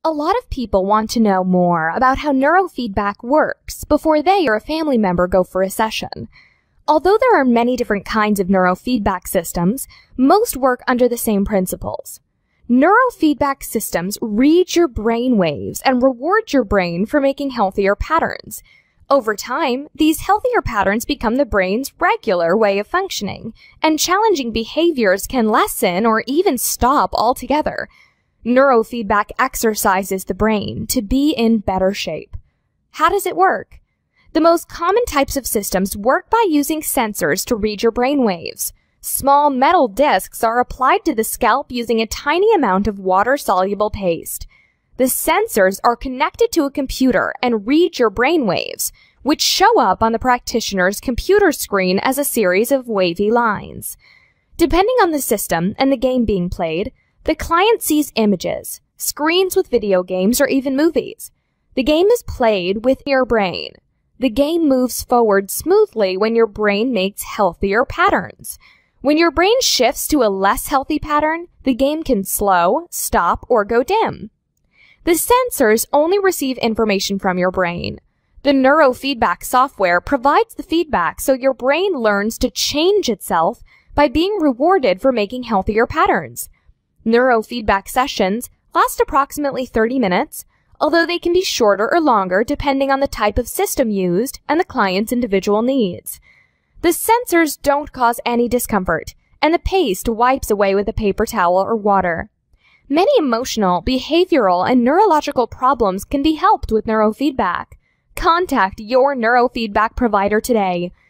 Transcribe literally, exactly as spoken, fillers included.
A lot of people want to know more about how neurofeedback works before they or a family member go for a session. Although there are many different kinds of neurofeedback systems, most work under the same principles. Neurofeedback systems read your brain waves and reward your brain for making healthier patterns. Over time, these healthier patterns become the brain's regular way of functioning, and challenging behaviors can lessen or even stop altogether. Neurofeedback exercises the brain to be in better shape. How does it work? The most common types of systems work by using sensors to read your brain waves. Small metal discs are applied to the scalp using a tiny amount of water-soluble paste. The sensors are connected to a computer and read your brain waves, which show up on the practitioner's computer screen as a series of wavy lines. Depending on the system and the game being played, the client sees images, screens with video games, or even movies. The game is played with your brain. The game moves forward smoothly when your brain makes healthier patterns. When your brain shifts to a less healthy pattern, the game can slow, stop, or go dim. The sensors only receive information from your brain. The neurofeedback software provides the feedback so your brain learns to change itself by being rewarded for making healthier patterns. Neurofeedback sessions last approximately thirty minutes, although they can be shorter or longer depending on the type of system used and the client's individual needs. The sensors don't cause any discomfort, and the paste wipes away with a paper towel or water. Many emotional, behavioral, and neurological problems can be helped with neurofeedback. Contact your neurofeedback provider today